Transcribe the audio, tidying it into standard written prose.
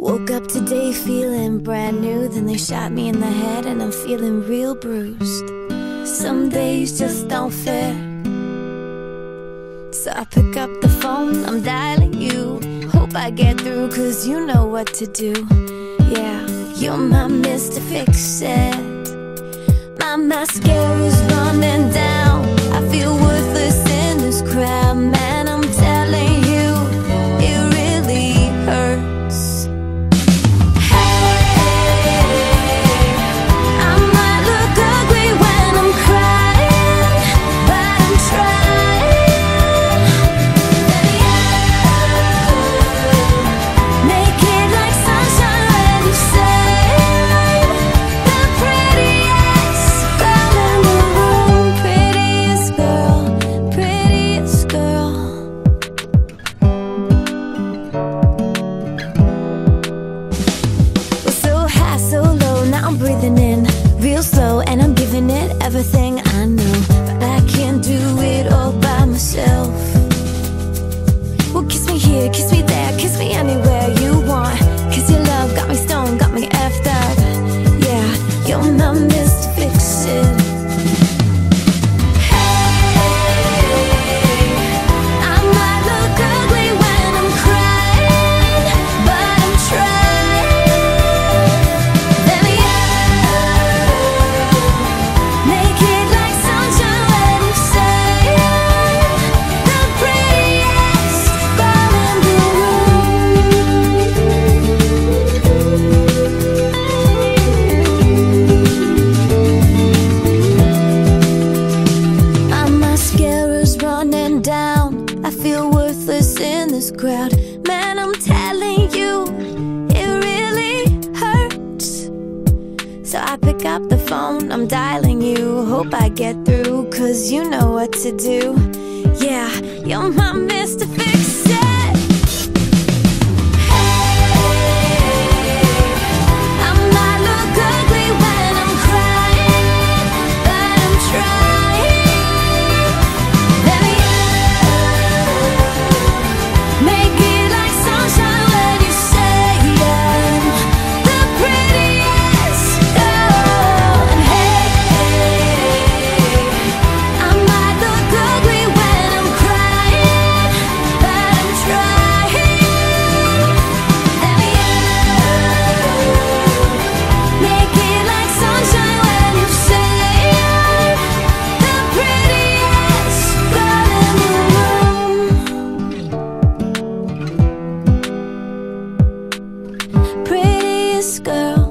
Woke up today feeling brand new, then they shot me in the head and I'm feeling real bruised. Some days just don't fit, so I pick up the phone, I'm dialing you. Hope I get through, cause you know what to do. Yeah, you're my Mr. Fix-It. My mascara's running down, I feel worthless in this crowd. Man, I'm telling you, it really hurts. I'm breathing in real slow and I'm giving it everything I know, but I can't do it all by myself. Well, kiss me here, kiss me there, kiss me anywhere you want, cause your love got me stoned, got me effed up. Yeah, you're my Mr. Fix-It. I feel worthless in this crowd. Man, I'm telling you, it really hurts. So I pick up the phone, I'm dialing you. Hope I get through, cause you know what to do. Yeah, you're my Mr. Fix-It. Prettiest girl